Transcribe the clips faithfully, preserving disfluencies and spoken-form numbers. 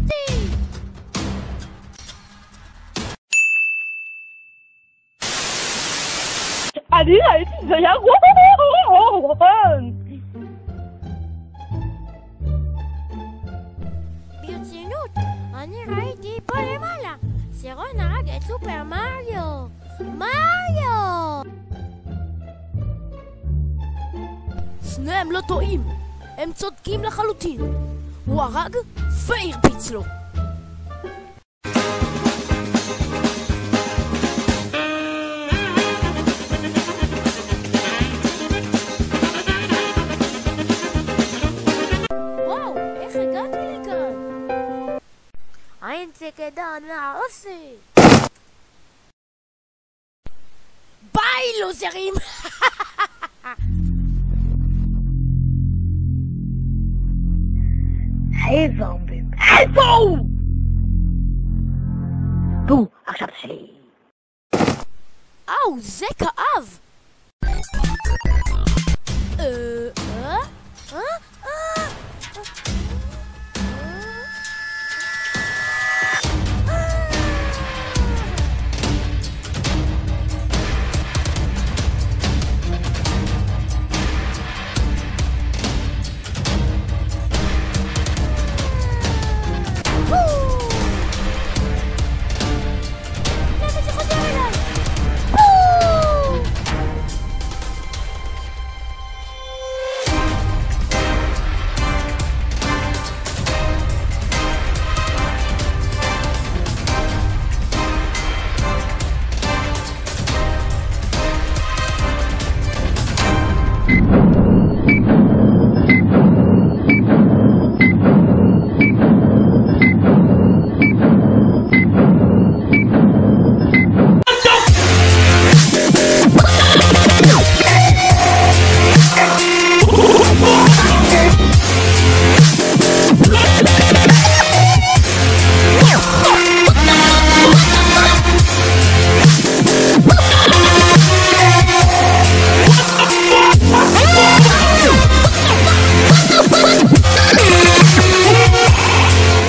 אני ראיתי זה היה ברצינות, אני ראיתי פה למעלה שרון הרג את סופר מריו. מריו! שניהם לא טועים, הם צודקים לחלוטין. הוא הרג והרביץ לו. כדאי נעשי. ביי לוזרים. היי זומבים, איפה הוא? בוא, עכשיו שלי. אאו, זה כאב. אה, אה? אה? אה?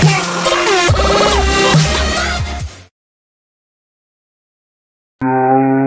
No.